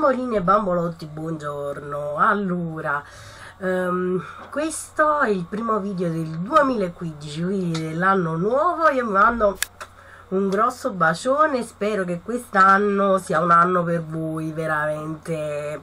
Bambolini e bambolotti, buongiorno. Allora, questo è il primo video del 2015, quindi dell'anno nuovo. Io vi mando un grosso bacione, spero che quest'anno sia un anno per voi veramente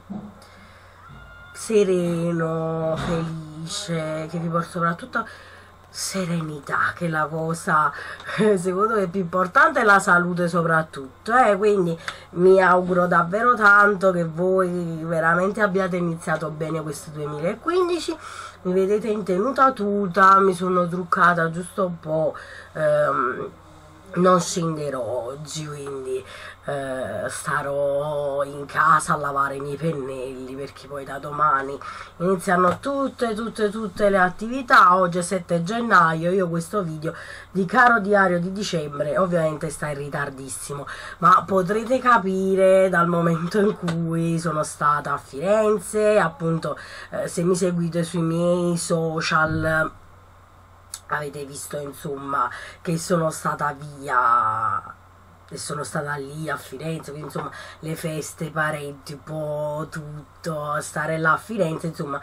sereno, felice, che vi porta soprattutto serenità, che è la cosa secondo me più importante, è la salute soprattutto, quindi mi auguro davvero tanto che voi veramente abbiate iniziato bene questo 2015. Mi vedete in tenuta tuta, mi sono truccata giusto un po', non scenderò oggi, quindi starò in casa a lavare i miei pennelli, perché poi da domani iniziano tutte le attività. Oggi è 7 gennaio, io questo video di caro diario di dicembre ovviamente sta in ritardissimo, ma potrete capire dal momento in cui sono stata a Firenze, appunto, se mi seguite sui miei social avete visto insomma che sono stata via e sono stata lì a Firenze, quindi insomma le feste, i parenti, un po' tutto, stare là a Firenze, insomma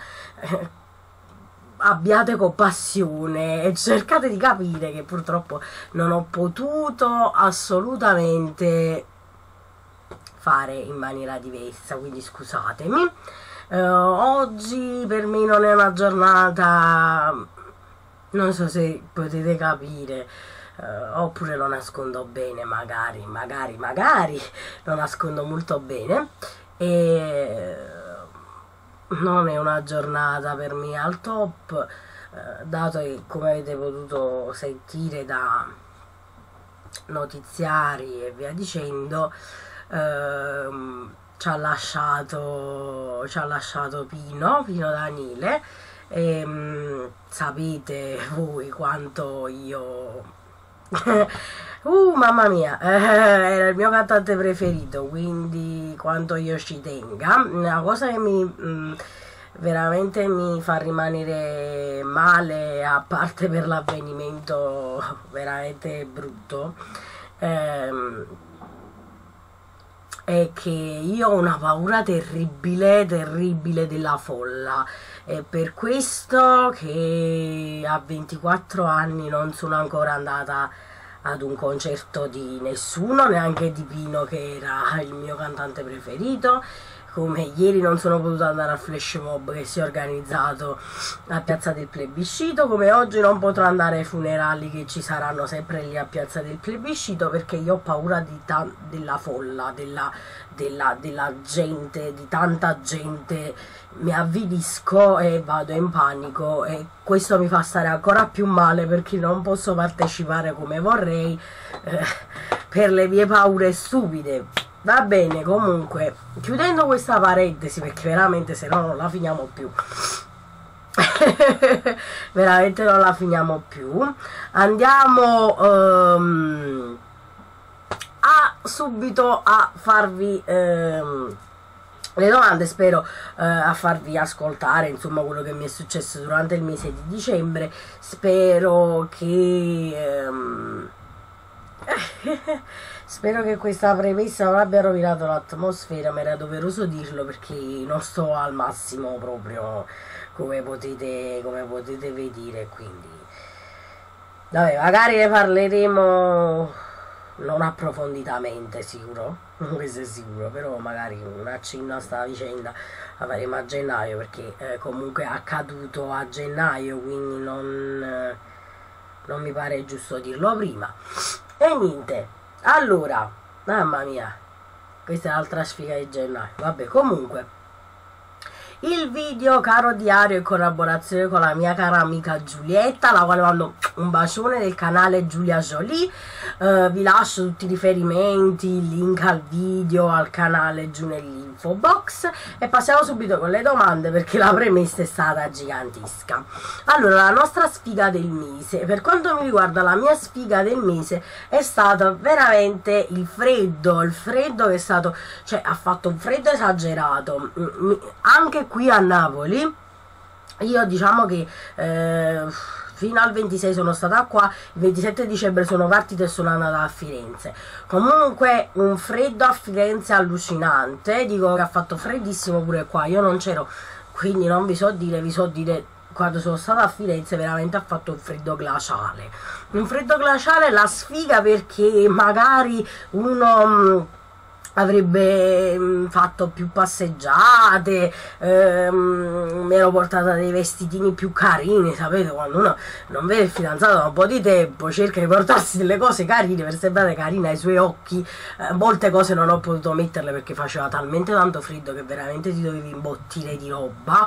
abbiate compassione e cercate di capire che purtroppo non ho potuto assolutamente fare in maniera diversa, quindi scusatemi. Oggi per me non è una giornata, non so se potete capire, oppure lo nascondo bene, magari lo nascondo molto bene, e non è una giornata per me al top, dato che, come avete potuto sentire da notiziari e via dicendo, ci ha lasciato Pino Daniele. Sapete voi quanto io mamma mia, era il mio cantante preferito, quindi quanto io ci tenga. Una cosa che veramente mi fa rimanere male, a parte per l'avvenimento veramente brutto, è che io ho una paura terribile della folla. È per questo che a 24 anni non sono ancora andata ad un concerto di nessuno, neanche di Pino, che era il mio cantante preferito. Come ieri non sono potuta andare al flash mob che si è organizzato a Piazza del Plebiscito, come oggi non potrò andare ai funerali che ci saranno sempre lì a Piazza del Plebiscito, perché io ho paura della folla, della gente, di tanta gente. Mi avvilisco e vado in panico, e questo mi fa stare ancora più male, perché non posso partecipare come vorrei per le mie paure stupide. Va bene, comunque, chiudendo questa parentesi, perché veramente se no non la finiamo più veramente non la finiamo più, andiamo subito a farvi le domande. Spero a farvi ascoltare insomma quello che mi è successo durante il mese di dicembre. Spero che spero che questa premessa non abbia rovinato l'atmosfera, ma era doveroso dirlo perché non sto al massimo proprio, come potete vedere, quindi vabbè, magari ne parleremo non approfonditamente, sicuro, questo è sicuro, però magari un accenno a sta vicenda la faremo a gennaio, perché comunque è accaduto a gennaio, quindi non mi pare giusto dirlo prima. E niente, allora, mamma mia, questa è l'altra sfiga di gennaio. Vabbè, comunque, il video caro diario in collaborazione con la mia cara amica Giulietta, la quale mando un bacione, del canale Giulia Jolie. Vi lascio tutti i riferimenti, il link al video, al canale giù nell'info box, e passiamo subito con le domande, perché la premessa è stata gigantesca. Allora, la nostra sfiga del mese, per quanto mi riguarda, la mia sfiga del mese è stata veramente il freddo che è stato, cioè ha fatto un freddo esagerato, anche qui a Napoli. Io diciamo che fino al 26 sono stata qua, il 27 dicembre sono partita e sono andata a Firenze. Comunque un freddo a Firenze allucinante, dico che ha fatto freddissimo pure qua, io non c'ero, quindi non vi so dire quando sono stata a Firenze veramente ha fatto un freddo glaciale. Un freddo glaciale, la sfiga, perché magari uno avrebbe fatto più passeggiate, mi ero portata dei vestitini più carini, sapete, quando uno non vede il fidanzato da un po' di tempo cerca di portarsi delle cose carine per sembrare carina ai suoi occhi. Molte cose non ho potuto metterle perché faceva talmente tanto freddo che veramente ti dovevi imbottire di roba,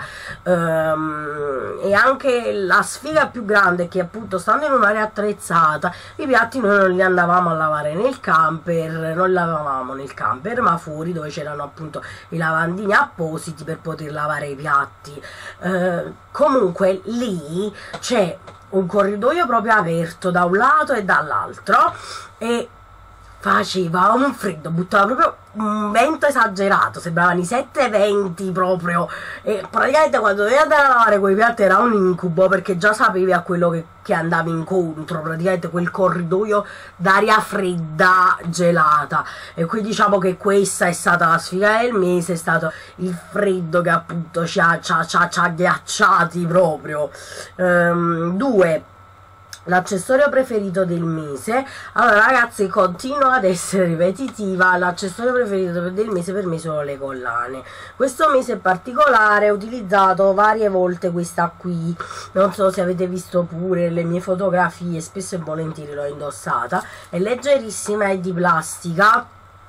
e anche la sfiga più grande è che appunto stando in un'area attrezzata i piatti noi non li andavamo a lavare nel camper, non li lavavamo nel camper ma fuori, dove c'erano appunto i lavandini appositi per poter lavare i piatti. Comunque lì c'è un corridoio proprio aperto da un lato e dall'altro e faceva un freddo, buttava proprio un vento esagerato, sembravano i 720 proprio, e praticamente quando dovevi andare a lavare quei piatti era un incubo, perché già sapevi a quello che andavi incontro, praticamente quel corridoio d'aria fredda gelata. E qui diciamo che questa è stata la sfiga del mese, è stato il freddo che appunto ci ha ghiacciati proprio. 2. L'accessorio preferito del mese. Allora ragazzi, continuo ad essere ripetitiva, l'accessorio preferito del mese per me sono le collane. Questo mese è particolare, ho utilizzato varie volte questa qui, non so se avete visto pure le mie fotografie, spesso e volentieri l'ho indossata, è leggerissima, è di plastica,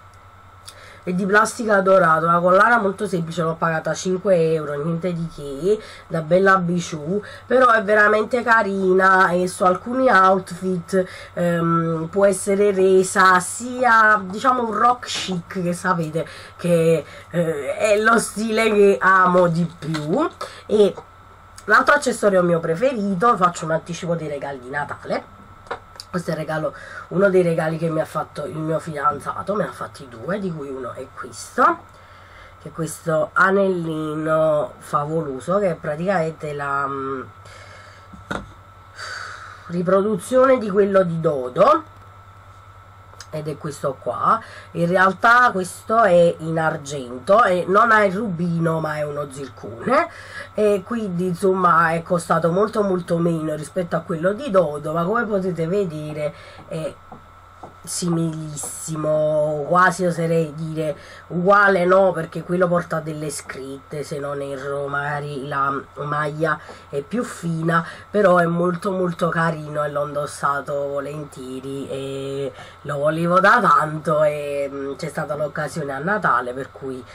dorato, una collana molto semplice, l'ho pagata 5 euro, niente di che, da Bella Bijou, però è veramente carina e su alcuni outfit può essere resa sia, diciamo, un rock chic, che sapete che è lo stile che amo di più. E l'altro accessorio mio preferito, faccio un anticipo dei regali di Natale. Questo è il regalo, uno dei regali che mi ha fatto il mio fidanzato, me ne ha fatti 2, di cui uno è questo, che è questo anellino favoloso, che è praticamente la riproduzione di quello di Dodo, ed è questo qua. In realtà questo è in argento e non ha il rubino ma è uno zircone, e quindi insomma è costato molto meno rispetto a quello di Dodo, ma come potete vedere è similissimo, quasi oserei dire uguale, no, perché quello porta delle scritte, se non erro, magari la maglia è più fina, però è molto carino e l'ho indossato volentieri e lo volevo da tanto, e c'è stata l'occasione a Natale per cui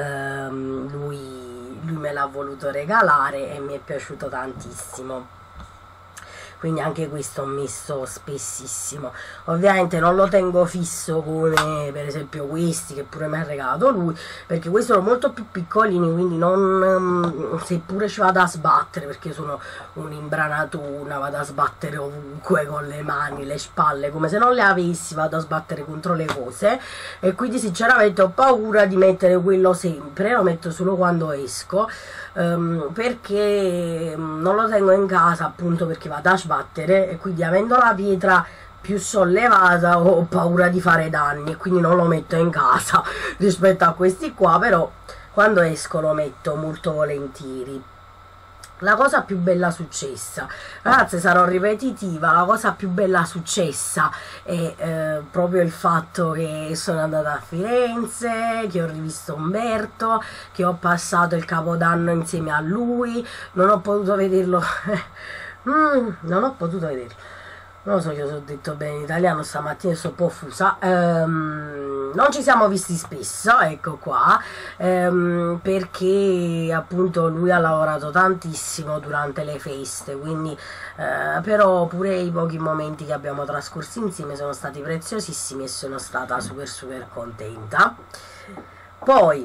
lui me l'ha voluto regalare e mi è piaciuto tantissimo. Quindi anche questo ho messo spessissimo. Ovviamente non lo tengo fisso come per esempio questi che pure mi ha regalato lui, perché questi sono molto più piccolini, quindi non, seppure ci vado a sbattere, perché sono un'imbranatura, vado a sbattere ovunque con le mani, le spalle, come se non le avessi, vado a sbattere contro le cose, e quindi sinceramente ho paura di mettere quello sempre, lo metto solo quando esco, perché non lo tengo in casa appunto perché vado a sbattere, e quindi avendo la pietra più sollevata ho paura di fare danni e quindi non lo metto in casa rispetto a questi qua, però quando esco lo metto molto volentieri. La cosa più bella successa, ragazzi, sarò ripetitiva, la cosa più bella successa è proprio il fatto che sono andata a Firenze, che ho rivisto Umberto, che ho passato il Capodanno insieme a lui, non ho potuto vederlo, non ho potuto vederlo. Non lo so, io ho detto bene in italiano stamattina, sono un po' fusa. Non ci siamo visti spesso, ecco qua, perché appunto lui ha lavorato tantissimo durante le feste, quindi però pure i pochi momenti che abbiamo trascorso insieme sono stati preziosissimi e sono stata super contenta. Poi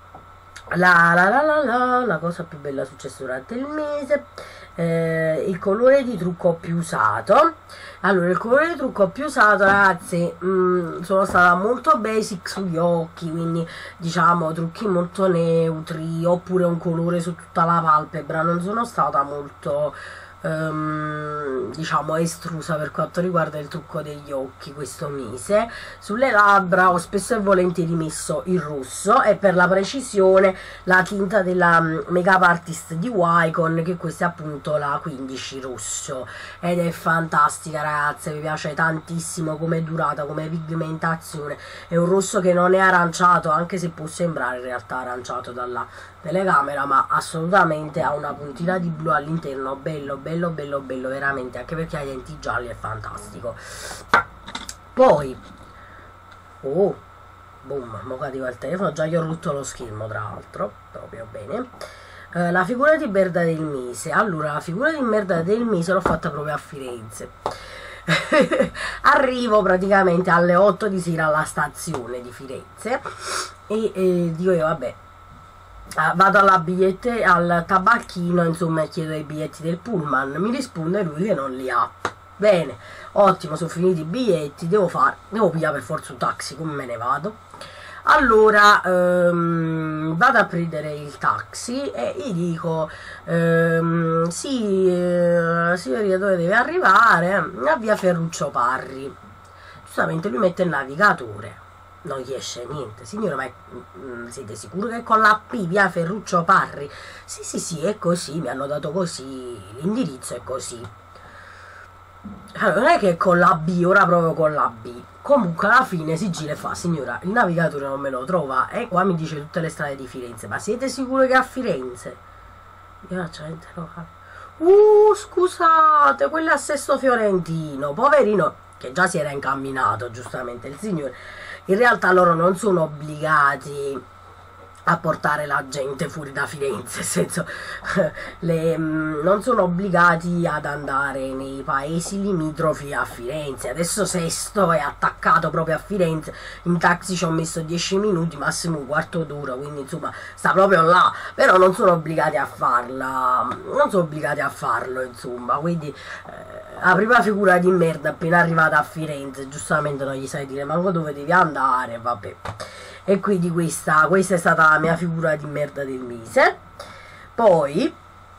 la cosa più bella successa durante il mese, il colore di trucco più usato. Allora, il colore di trucco più usato, ragazzi, sono stata molto basic sugli occhi, quindi diciamo trucchi molto neutri, oppure un colore su tutta la palpebra. Non sono stata molto diciamo estrusa per quanto riguarda il trucco degli occhi questo mese. Sulle labbra ho spesso e volentieri messo il rosso e per la precisione la tinta della Makeup Artist di Wycon, che questa è appunto la 15 rosso, ed è fantastica ragazze, mi piace tantissimo come è durata, come pigmentazione. È un rosso che non è aranciato, anche se può sembrare in realtà aranciato dalla telecamera, ma assolutamente ha una puntina di blu all'interno, bello bello bello bello veramente, anche perché ha i denti gialli, è fantastico. Poi oh boom, mo cadiva il telefono, già gli ho rotto lo schermo tra l'altro, proprio bene. La figura di merda del mese. Allora, la figura di merda del mese l'ho fatta proprio a Firenze. Arrivo praticamente alle 8 di sera alla stazione di Firenze e dico io vabbè, vado al tabacchino, insomma, e chiedo i biglietti del pullman. Mi risponde lui che non li ha. Bene, ottimo, sono finiti i biglietti, devo pigliare per forza un taxi, come me ne vado? Allora vado a prendere il taxi e gli dico sì, signorina, dove deve arrivare? A via Ferruccio Parri. Giustamente lui mette il navigatore, non gli esce niente. Signora, ma siete sicuri che con la P via Ferruccio Parri? Sì sì sì, è così, mi hanno dato così, l'indirizzo è così. Allora, non è che con la B, ora proprio con la B. Comunque alla fine si gira e fa: signora, il navigatore non me lo trova e qua mi dice tutte le strade di Firenze. Ma siete sicuri che è a Firenze? Io la gente locale. Scusate, quello è a Sesto Fiorentino. Poverino, che già si era incamminato, giustamente, il signore. In realtà loro non sono obbligati a portare la gente fuori da Firenze, nel senso non sono obbligati ad andare nei paesi limitrofi a Firenze. Adesso Sesto è attaccato proprio a Firenze, in taxi ci ho messo 10 minuti, massimo un quarto d'ora, quindi insomma sta proprio là, però non sono obbligati a farla, non sono obbligati a farlo, insomma, quindi la prima figura di merda appena arrivata a Firenze, giustamente non gli sai dire manco dove devi andare, vabbè. E quindi questa è stata la mia figura di merda del mese. Poi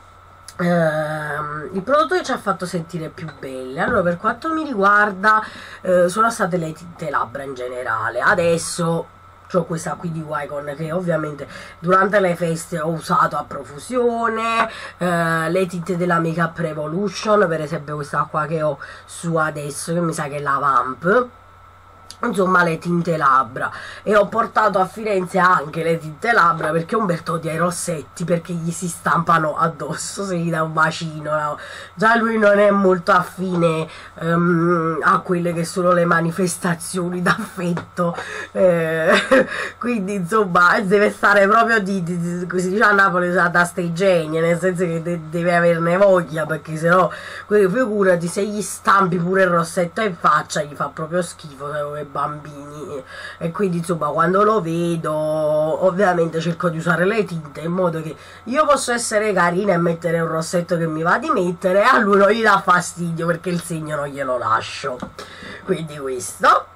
il prodotto che ci ha fatto sentire più belle, allora, per quanto mi riguarda, sono state le tinte labbra in generale. Adesso ho questa qui di Wycon che ovviamente durante le feste ho usato a profusione, le tinte della Makeup Revolution, per esempio questa qua che ho su adesso, che mi sa che è la Vamp, insomma le tinte labbra. E ho portato a Firenze anche le tinte labbra perché Umberto odia i rossetti, perché gli si stampano addosso se gli dà un bacino, no? Già lui non è molto affine a quelle che sono le manifestazioni d'affetto, quindi insomma deve stare proprio come si dice a Napoli, da tasta igiene, nel senso che deve averne voglia, perché sennò figurati se gli stampi pure il rossetto in faccia, gli fa proprio schifo come bambini. E quindi insomma quando lo vedo ovviamente cerco di usare le tinte in modo che io posso essere carina e mettere un rossetto che mi va di mettere, e a lui non gli dà fastidio perché il segno non glielo lascio. Quindi questo.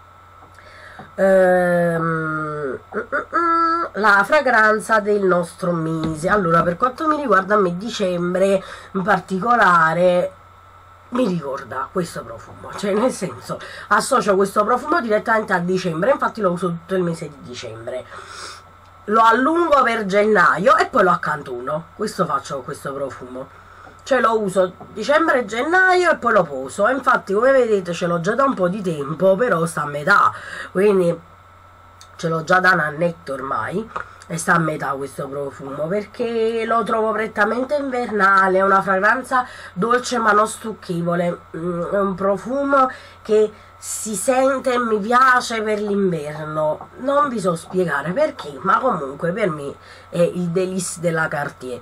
La fragranza del nostro mese. Allora, per quanto mi riguarda, a me dicembre in particolare mi ricorda questo profumo, cioè nel senso associo questo profumo direttamente a dicembre, infatti lo uso tutto il mese di dicembre, lo allungo per gennaio e poi lo accantono. Questo faccio con questo profumo, cioè lo uso dicembre e gennaio e poi lo poso. E infatti, come vedete, ce l'ho già da un po' di tempo, però sta a metà, quindi ce l'ho già da un annetto ormai e sta a metà questo profumo, perché lo trovo prettamente invernale. È una fragranza dolce ma non stucchevole, è un profumo che si sente e mi piace per l'inverno. Non vi so spiegare perché, ma comunque per me è il délice della Cartier.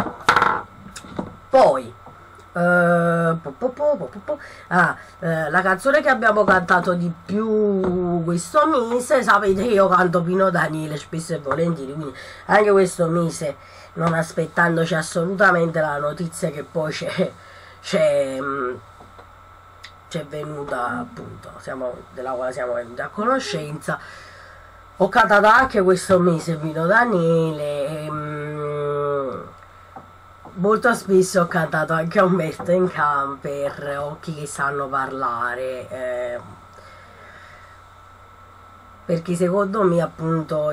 Poi la canzone che abbiamo cantato di più questo mese, sapete io canto Pino Daniele spesso e volentieri, quindi anche questo mese, non aspettandoci assolutamente la notizia che poi c'è venuta, appunto, della quale siamo venuti a conoscenza, ho cantato anche questo mese Pino Daniele. molto spesso ho cantato anche a Umberto in camper, Occhi che sanno parlare, perché secondo me appunto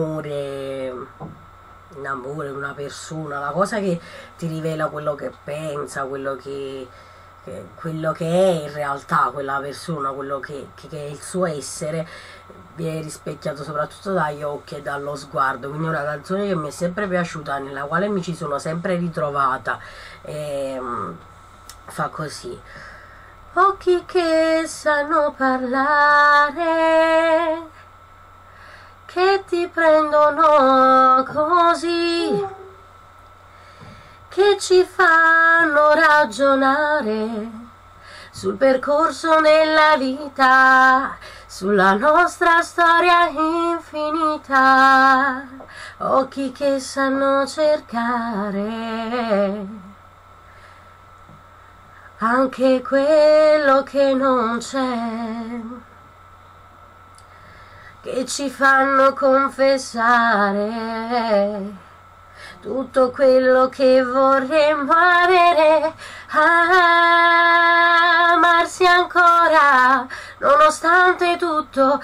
in amore una persona, la cosa che ti rivela quello che pensa, quello che è in realtà quella persona, che è il suo essere, viene rispecchiato soprattutto dagli occhi e dallo sguardo. Quindi è una canzone che mi è sempre piaciuta, nella quale mi ci sono sempre ritrovata. E, fa così: occhi che sanno parlare, che ti prendono così, che ci fanno ragionare sul percorso della vita, sulla nostra storia infinita. Occhi che sanno cercare anche quello che non c'è, che ci fanno confessare tutto quello che vorremmo avere, amarsi ancora, nonostante tutto,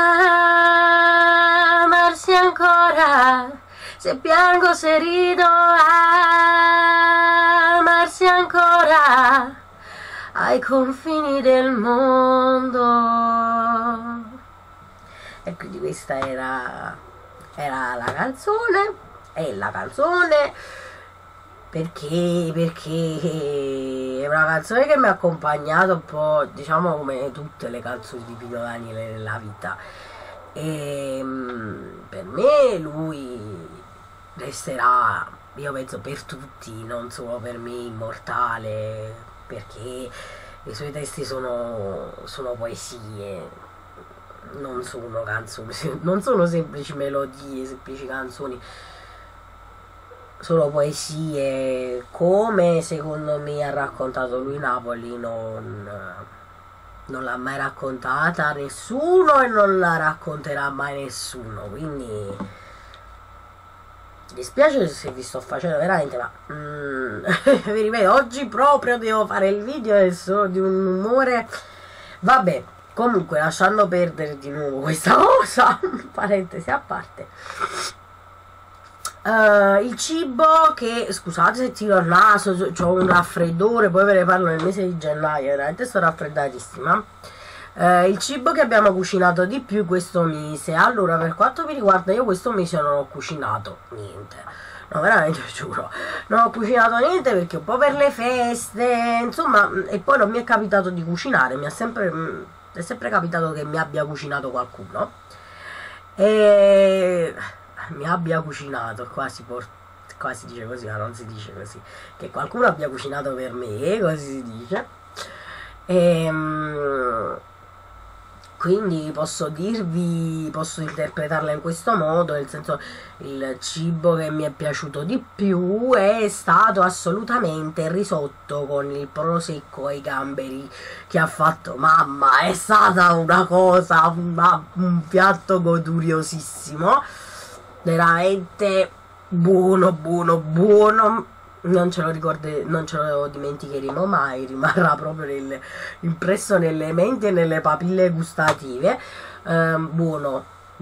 amarsi ancora, se piango, se rido, amarsi ancora, ai confini del mondo. E quindi questa era la canzone, è la canzone, perché è una canzone che mi ha accompagnato un po', diciamo, come tutte le canzoni di Pino Daniele nella vita. E per me lui resterà, io penso, per tutti, non solo per me, immortale, perché i suoi testi sono poesie, non sono canzoni, non sono semplici melodie, semplici canzoni, sono poesie, come secondo me ha raccontato lui Napoli, non l'ha mai raccontata nessuno e non la racconterà mai nessuno. Quindi mi dispiace se vi sto facendo veramente, ma vi ripeto, oggi proprio devo fare il video e sono di un umore, vabbè. Comunque, lasciando perdere di nuovo questa cosa, parentesi a parte, il cibo che, scusate se tiro il naso, ho un raffreddore, poi ve ne parlo nel mese di gennaio, veramente sto raffreddatissima. Il cibo che abbiamo cucinato di più questo mese, allora, per quanto mi riguarda, io questo mese non ho cucinato niente, no, veramente giuro, non ho cucinato niente perché un po' per le feste, insomma, e poi non mi è capitato di cucinare, è sempre capitato che mi abbia cucinato qualcuno, e mi abbia cucinato, qua si dice così, ma non si dice così, che qualcuno abbia cucinato per me, così si dice. Quindi posso interpretarla in questo modo, nel senso, il cibo che mi è piaciuto di più è stato assolutamente il risotto con il prosecco e i gamberi che ha fatto mamma. È stata una cosa, un piatto goduriosissimo, veramente buono, non ce lo dimenticheremo mai, rimarrà proprio impresso nelle menti e nelle papille gustative. Buono.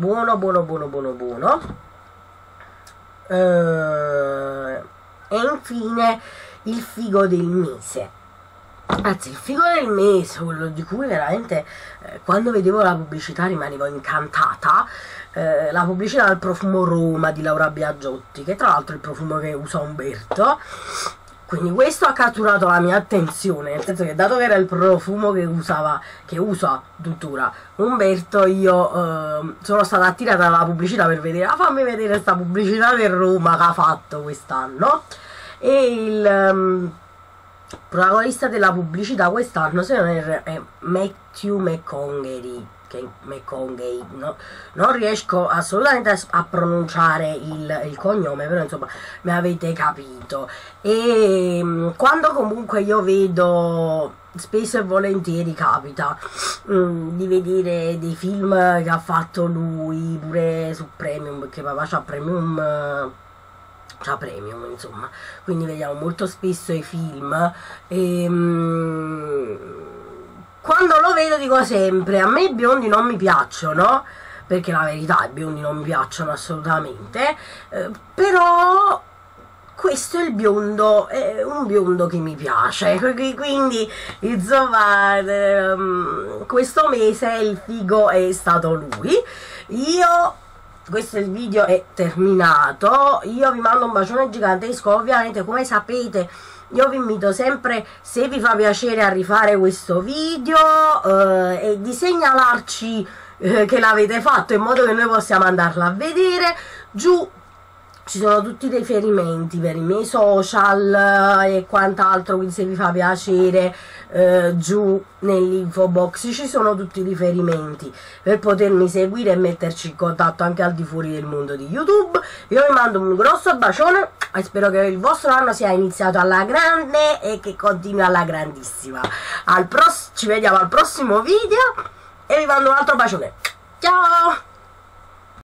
E infine il figo del mese. Anzi, il figo del mese, quello di cui veramente quando vedevo la pubblicità rimanevo incantata. La pubblicità del profumo Roma di Laura Biagiotti, che tra l'altro è il profumo che usa Umberto, quindi questo ha catturato la mia attenzione, nel senso che dato che era il profumo che usa tuttora Umberto, io sono stata attirata dalla pubblicità per vedere, fammi vedere questa pubblicità del Roma che ha fatto quest'anno. E il protagonista della pubblicità quest'anno, se non erro, è Matthew McConaughey, no? Non riesco assolutamente a pronunciare il cognome, però insomma mi avete capito. E quando comunque io vedo, spesso e volentieri capita di vedere dei film che ha fatto lui, pure su Premium, perché papà c'ha Premium c'ha premium, insomma, quindi vediamo molto spesso i film e quando lo vedo dico sempre, a me i biondi non mi piacciono, perché la verità i biondi non mi piacciono assolutamente, però questo è il biondo, è un biondo che mi piace, quindi insomma questo mese il figo è stato lui. Questo è il video, è terminato, io vi mando un bacione gigantesco, ovviamente come sapete io vi invito sempre, se vi fa piacere, a rifare questo video e di segnalarci che l'avete fatto, in modo che noi possiamo andarla a vedere. Giù ci sono tutti i riferimenti per i miei social e quant'altro, quindi se vi fa piacere giù nell'info box ci sono tutti i riferimenti per potermi seguire e metterci in contatto anche al di fuori del mondo di YouTube. Io vi mando un grosso bacione e spero che il vostro anno sia iniziato alla grande e che continui alla grandissima. Ci vediamo al prossimo video e vi mando un altro bacione. Ciao!